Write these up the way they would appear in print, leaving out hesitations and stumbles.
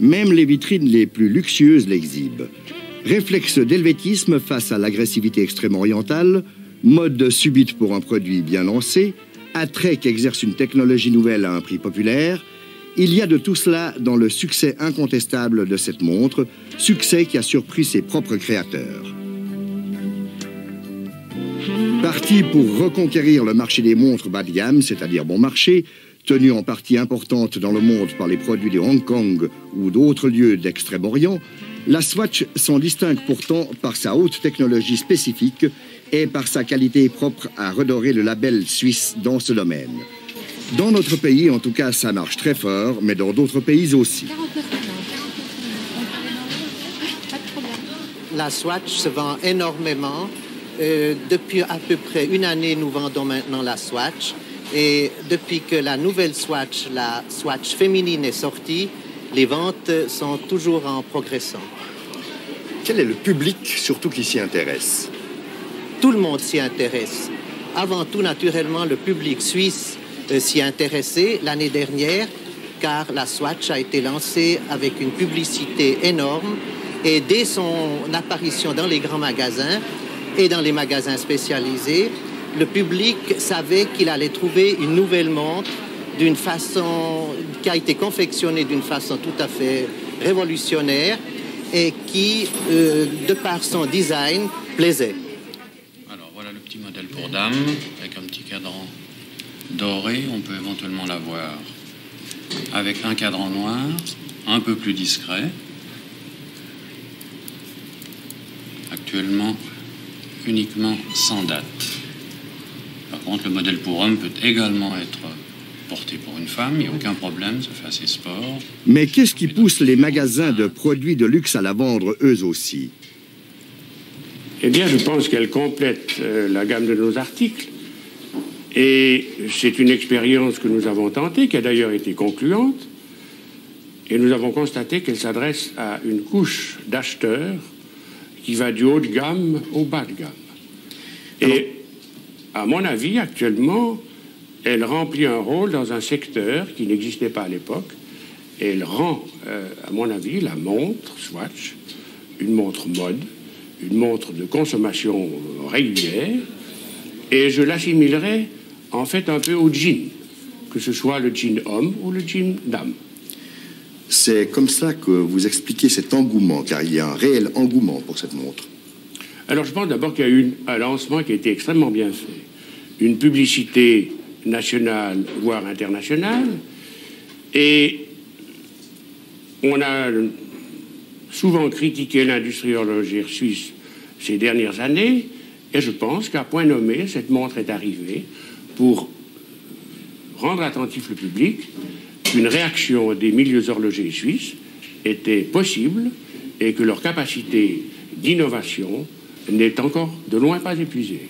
Même les vitrines les plus luxueuses l'exhibent. Réflexe d'helvétisme face à l'agressivité extrême-orientale, mode subite pour un produit bien lancé, attrait qu'exerce une technologie nouvelle à un prix populaire, il y a de tout cela dans le succès incontestable de cette montre, succès qui a surpris ses propres créateurs. Parti pour reconquérir le marché des montres bas de gamme, c'est-à-dire bon marché, tenu en partie importante dans le monde par les produits de Hong Kong ou d'autres lieux d'Extrême-Orient, la Swatch s'en distingue pourtant par sa haute technologie spécifique et par sa qualité propre à redorer le label suisse dans ce domaine. Dans notre pays, en tout cas, ça marche très fort, mais dans d'autres pays aussi. La Swatch se vend énormément. Depuis à peu près une année, nous vendons maintenant la Swatch. Et depuis que la nouvelle Swatch, la Swatch féminine, est sortie, les ventes sont toujours en progressant. Quel est le public, surtout, qui s'y intéresse? Tout le monde s'y intéresse. Avant tout, naturellement, le public suisse s'y intéressait l'année dernière, car la Swatch a été lancée avec une publicité énorme. Et dès son apparition dans les grands magasins et dans les magasins spécialisés, le public savait qu'il allait trouver une nouvelle montre d'une façon qui a été confectionnée d'une façon tout à fait révolutionnaire et qui, de par son design, plaisait. Alors voilà le petit modèle pour dame avec un petit cadran doré. On peut éventuellement l'avoir avec un cadran noir, un peu plus discret. Actuellement, uniquement sans date. Par contre, le modèle pour homme peut également être porté pour une femme, il n'y a aucun problème, ça fait assez sport. Mais qu'est-ce qui pousse les magasins de produits de luxe à la vendre eux aussi? Eh bien, je pense qu'elle complète la gamme de nos articles. Et c'est une expérience que nous avons tentée, qui a d'ailleurs été concluante. Et nous avons constaté qu'elle s'adresse à une couche d'acheteurs qui va du haut de gamme au bas de gamme. Et à mon avis, actuellement, elle remplit un rôle dans un secteur qui n'existait pas à l'époque. Et elle rend, à mon avis, la montre Swatch une montre mode, une montre de consommation régulière. Et je l'assimilerai en fait un peu au jean, que ce soit le jean homme ou le jean dame. C'est comme ça que vous expliquez cet engouement, car il y a un réel engouement pour cette montre. Alors je pense d'abord qu'il y a eu un lancement qui a été extrêmement bien fait. Une publicité nationale, voire internationale. Et on a souvent critiqué l'industrie horlogère suisse ces dernières années. Et je pense qu'à point nommé, cette montre est arrivée pour rendre attentif le public qu'une réaction des milieux horlogers suisses était possible et que leur capacité d'innovation n'est encore de loin pas épuisée.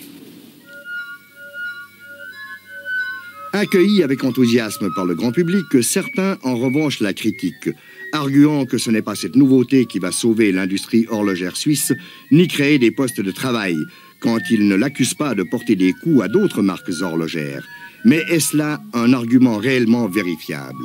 Accueillis avec enthousiasme par le grand public, certains en revanche la critiquent, arguant que ce n'est pas cette nouveauté qui va sauver l'industrie horlogère suisse, ni créer des postes de travail, quand ils ne l'accusent pas de porter des coups à d'autres marques horlogères. Mais est-ce là un argument réellement vérifiable?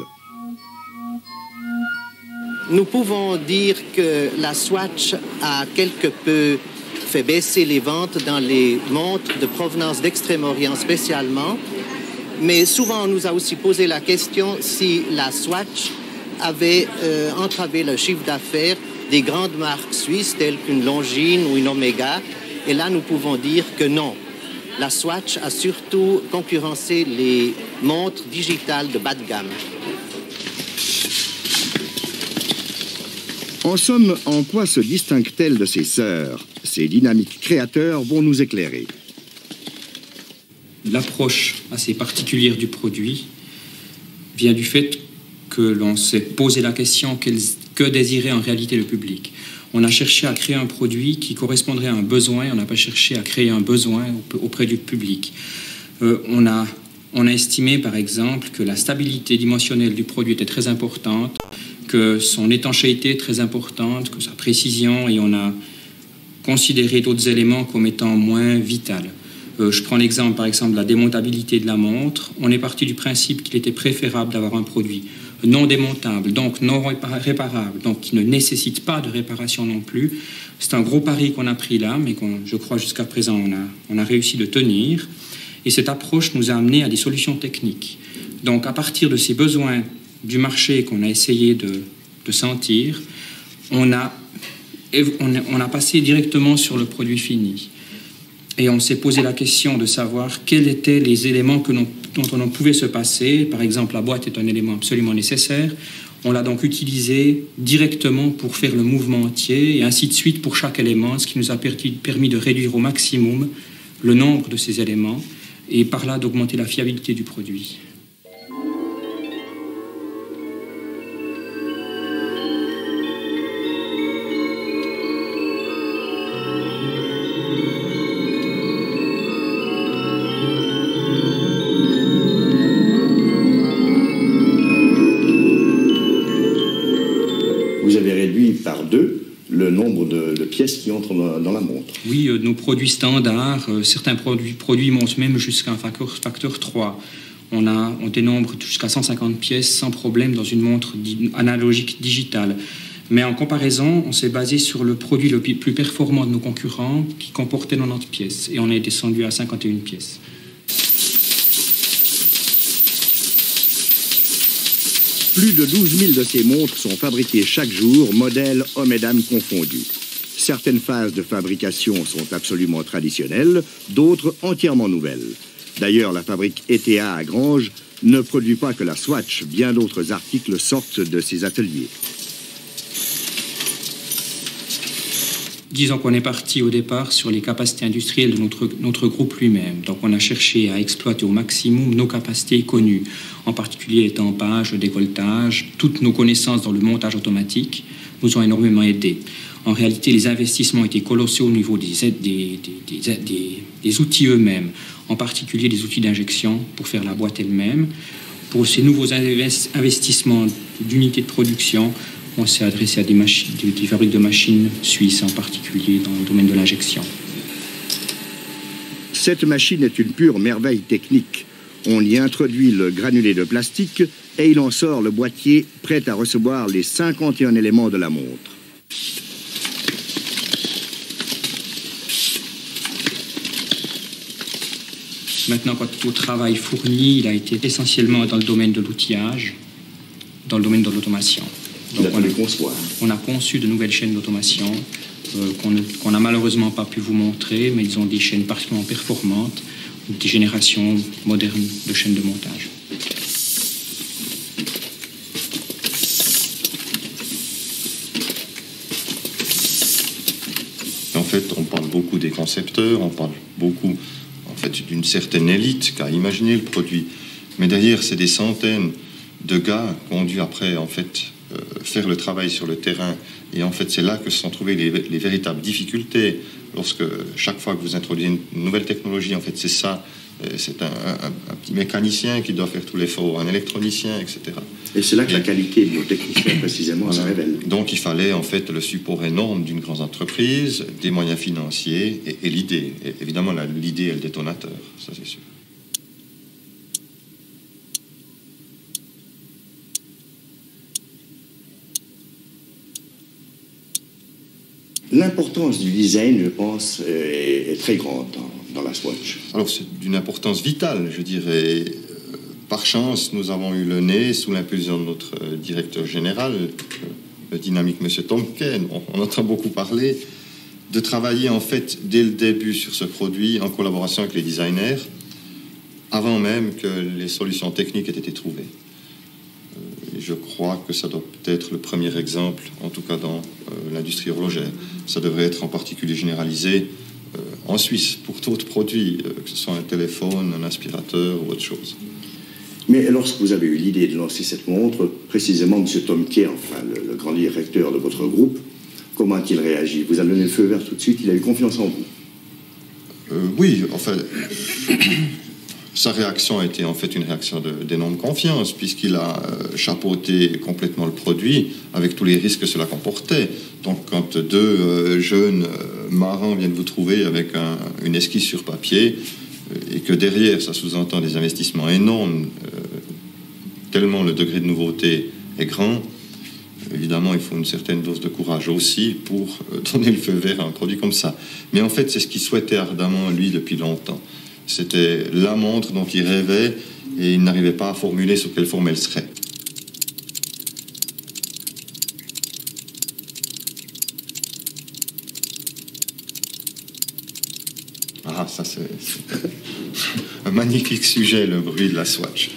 Nous pouvons dire que la Swatch a quelque peu fait baisser les ventes dans les montres de provenance d'Extrême-Orient spécialement, mais souvent on nous a aussi posé la question si la Swatch avait entravé le chiffre d'affaires des grandes marques suisses telles qu'une Longines ou une Omega, et là nous pouvons dire que non. La Swatch a surtout concurrencé les montres digitales de bas de gamme. En somme, en quoi se distingue-t-elle de ses sœurs? Ces dynamiques créateurs vont nous éclairer. L'approche assez particulière du produit vient du fait que l'on s'est posé la question que désirait en réalité le public. On a cherché à créer un produit qui correspondrait à un besoin, on n'a pas cherché à créer un besoin auprès du public. On a estimé par exemple que la stabilité dimensionnelle du produit était très importante, que son étanchéité est très importante, que sa précision, et on a considéré d'autres éléments comme étant moins vitales. Je prends l'exemple, par exemple, de la démontabilité de la montre. On est parti du principe qu'il était préférable d'avoir un produit non démontable, donc non réparable, donc qui ne nécessite pas de réparation non plus. C'est un gros pari qu'on a pris là, mais je crois jusqu'à présent on a réussi de tenir. Et cette approche nous a amené à des solutions techniques. Donc à partir de ces besoins du marché qu'on a essayé de sentir, on a passé directement sur le produit fini. Et on s'est posé la question de savoir quels étaient les éléments dont on pouvait se passer. Par exemple, la boîte est un élément absolument nécessaire. On l'a donc utilisé directement pour faire le mouvement entier et ainsi de suite pour chaque élément, ce qui nous a permis de réduire au maximum le nombre de ces éléments et par là d'augmenter la fiabilité du produit. Vous avez réduit par 2 le nombre de pièces qui entrent dans la montre. Oui, nos produits standards, certains produits montent même jusqu'à un facteur 3. On dénombre jusqu'à 150 pièces sans problème dans une montre analogique digitale. Mais en comparaison, on s'est basé sur le produit le plus performant de nos concurrents qui comportait 90 pièces et on est descendu à 51 pièces. Plus de 12 000 de ces montres sont fabriquées chaque jour, modèles hommes et dames confondus. Certaines phases de fabrication sont absolument traditionnelles, d'autres entièrement nouvelles. D'ailleurs, la fabrique ETA à Granges ne produit pas que la Swatch, bien d'autres articles sortent de ses ateliers. Disons qu'on est parti au départ sur les capacités industrielles de notre groupe lui-même. Donc on a cherché à exploiter au maximum nos capacités connues, en particulier l'étampage, le décolletage. Toutes nos connaissances dans le montage automatique nous ont énormément aidés. En réalité, les investissements étaient colossaux au niveau des outils eux-mêmes, en particulier des outils d'injection pour faire la boîte elle-même. Pour ces nouveaux investissements d'unités de production, on s'est adressé à des fabriques de machines suisses, en particulier dans le domaine de l'injection. Cette machine est une pure merveille technique. On y introduit le granulé de plastique et il en sort le boîtier prêt à recevoir les 51 éléments de la montre. Maintenant, quant au travail fourni, il a été essentiellement dans le domaine de l'outillage, dans le domaine de l'automation. Donc on a conçu de nouvelles chaînes d'automation qu'on n'a malheureusement pas pu vous montrer, mais ils ont des chaînes particulièrement performantes, des générations modernes de chaînes de montage. En fait, on parle beaucoup des concepteurs, on parle beaucoup d'une certaine élite qui a imaginé le produit. Mais derrière, c'est des centaines de gars qui ont dû après, faire le travail sur le terrain. Et en fait, c'est là que se sont trouvées les véritables difficultés. Lorsque chaque fois que vous introduisez une nouvelle technologie, en fait, c'est ça. C'est un petit mécanicien qui doit faire tout l'effort, un électronicien, etc. Et c'est là que la qualité de nos techniciens, précisément, se révèle. Donc, il fallait, en fait, le support énorme d'une grande entreprise, des moyens financiers et l'idée. Et évidemment, l'idée est le détonateur, ça c'est sûr. L'importance du design, je pense, est très grande dans la Swatch. Alors, c'est d'une importance vitale, je dirais. Par chance, nous avons eu le nez, sous l'impulsion de notre directeur général, le dynamique M. Tomke, on entend beaucoup parler, de travailler en fait dès le début sur ce produit en collaboration avec les designers, avant même que les solutions techniques aient été trouvées. Et je crois que ça doit être le premier exemple, en tout cas dans l'industrie horlogère. Ça devrait être en particulier généralisé en Suisse pour d'autres produits, que ce soit un téléphone, un aspirateur ou autre chose. Mais lorsque vous avez eu l'idée de lancer cette montre, précisément M. Tomke, enfin le grand directeur de votre groupe, comment a-t-il réagi? Vous avez donné le feu vert tout de suite, il a eu confiance en vous? Oui, enfin, sa réaction a été en fait une réaction d'énorme confiance, puisqu'il a chapeauté complètement le produit avec tous les risques que cela comportait. Donc quand deux jeunes marins viennent vous trouver avec une esquisse sur papier, et que derrière ça sous-entend des investissements énormes, tellement le degré de nouveauté est grand. Évidemment, il faut une certaine dose de courage aussi pour donner le feu vert à un produit comme ça. Mais en fait, c'est ce qu'il souhaitait ardemment, lui, depuis longtemps. C'était la montre dont il rêvait et il n'arrivait pas à formuler sous quelle forme elle serait. Ah, ça c'est un magnifique sujet, le bruit de la Swatch.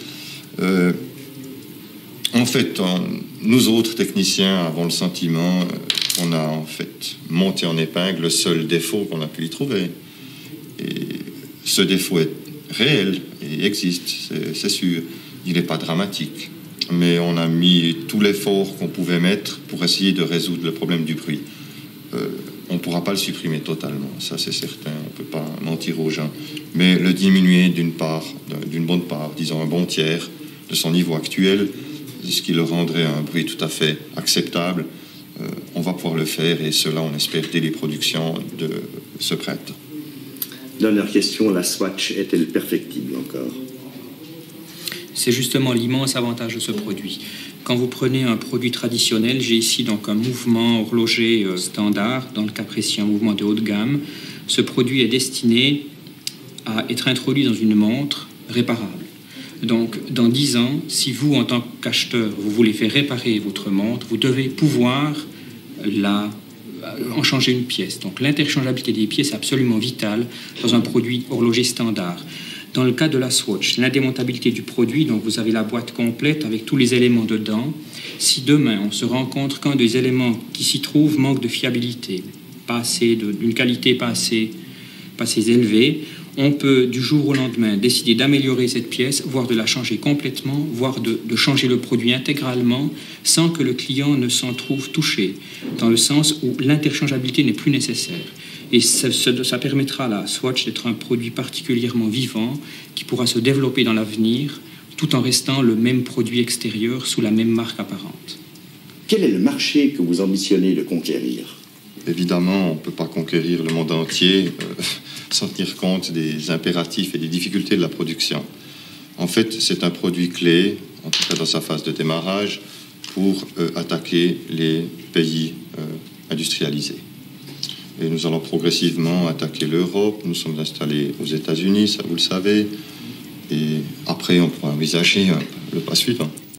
En fait, nous autres techniciens avons le sentiment qu'on a en fait monté en épingle le seul défaut qu'on a pu y trouver. Et ce défaut est réel et existe, c'est sûr. Il n'est pas dramatique. Mais on a mis tout l'effort qu'on pouvait mettre pour essayer de résoudre le problème du bruit. On ne pourra pas le supprimer totalement, ça c'est certain, on ne peut pas mentir aux gens. Mais le diminuer d'une bonne part, disons un bon tiers de son niveau actuel, ce qui le rendrait un bruit tout à fait acceptable, on va pouvoir le faire et cela on espère dès les productions de ce printemps. Dernière question, la Swatch est-elle perfectible encore? C'est justement l'immense avantage de ce produit. Quand vous prenez un produit traditionnel, j'ai ici donc un mouvement horloger standard, dans le cas précis un mouvement de haut de gamme. Ce produit est destiné à être introduit dans une montre réparable. Donc dans 10 ans, si vous en tant qu'acheteur, vous voulez faire réparer votre montre, vous devez pouvoir en changer une pièce. Donc l'interchangeabilité des pièces est absolument vitale dans un produit horloger standard. Dans le cas de la Swatch, l'indémontabilité du produit, donc vous avez la boîte complète avec tous les éléments dedans. Si demain on se rend compte qu'un des éléments qui s'y trouve manque de fiabilité, d'une qualité pas assez élevée, on peut du jour au lendemain décider d'améliorer cette pièce, voire de la changer complètement, voire de changer le produit intégralement sans que le client ne s'en trouve touché, dans le sens où l'interchangeabilité n'est plus nécessaire. Et ça permettra à la Swatch d'être un produit particulièrement vivant qui pourra se développer dans l'avenir tout en restant le même produit extérieur sous la même marque apparente. Quel est le marché que vous ambitionnez de conquérir? Évidemment, on ne peut pas conquérir le monde entier sans tenir compte des impératifs et des difficultés de la production. En fait, c'est un produit clé, en tout cas dans sa phase de démarrage, pour attaquer les pays industrialisés. Et nous allons progressivement attaquer l'Europe. Nous sommes installés aux États-Unis, ça vous le savez. Et après, on pourra envisager le pas suivant.